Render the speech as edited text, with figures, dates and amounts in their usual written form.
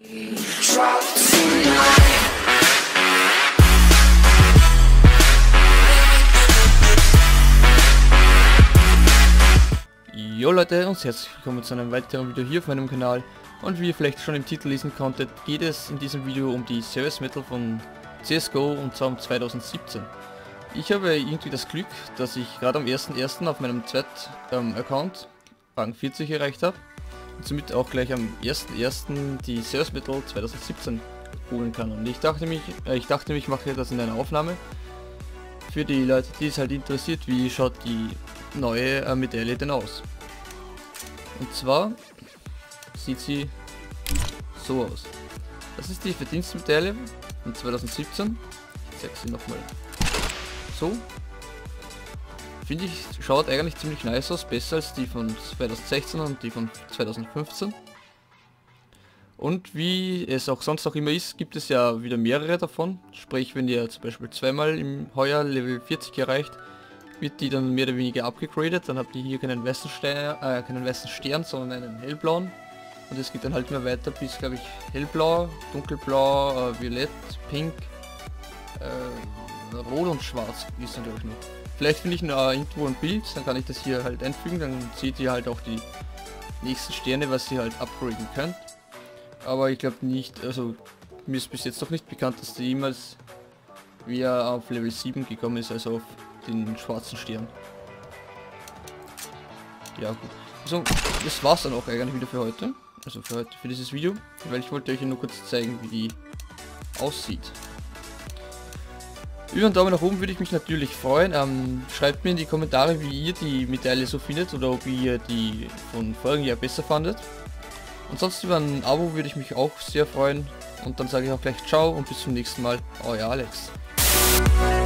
Jo Leute und herzlich willkommen zu einem weiteren Video hier auf meinem Kanal. Und wie ihr vielleicht schon im Titel lesen konntet, geht es in diesem Video um die Service Medal von CSGO und zwar um 2017. Ich habe irgendwie das Glück, dass ich gerade am 1.1. auf meinem Account Rang 40 erreicht habe und somit auch gleich am 1.1. die Service Medal 2017 holen kann. Und ich dachte mich, ich mache das in einer Aufnahme für die Leute, die es halt interessiert, wie schaut die neue Medaille denn aus. Und zwar sieht sie so aus. Das ist die Verdienstmedaille von 2017. Ich zeige sie nochmal. So. Finde ich, schaut eigentlich ziemlich nice aus, besser als die von 2016 und die von 2015. Und wie es auch sonst auch immer ist, gibt es ja wieder mehrere davon. Sprich, wenn ihr zum Beispiel zweimal im Heuer Level 40 erreicht, wird die dann mehr oder weniger abgegradet. Dann habt ihr hier keinen weißen Stern, sondern einen hellblauen. Und es geht dann halt immer weiter bis, glaube ich, hellblau, dunkelblau, violett, pink, rot und schwarz ist dann, glaube ich, noch. Vielleicht finde ich irgendwo ein Bild, dann kann ich das hier halt einfügen, dann seht ihr halt auch die nächsten Sterne, was ihr halt upgraden könnt. Aber ich glaube nicht, also mir ist bis jetzt noch nicht bekannt, dass die jemals wieder auf Level 7 gekommen ist, also auf den schwarzen Stern. Ja gut. Also das war's dann auch eigentlich wieder für heute. Also für heute, für dieses Video. Weil ich wollte euch nur kurz zeigen, wie die aussieht. Über einen Daumen nach oben würde ich mich natürlich freuen. Schreibt mir in die Kommentare, wie ihr die Medaille so findet oder ob ihr die von vorigen Jahr besser fandet. Ansonsten über ein Abo würde ich mich auch sehr freuen. Und dann sage ich auch gleich ciao und bis zum nächsten Mal. Euer Alex.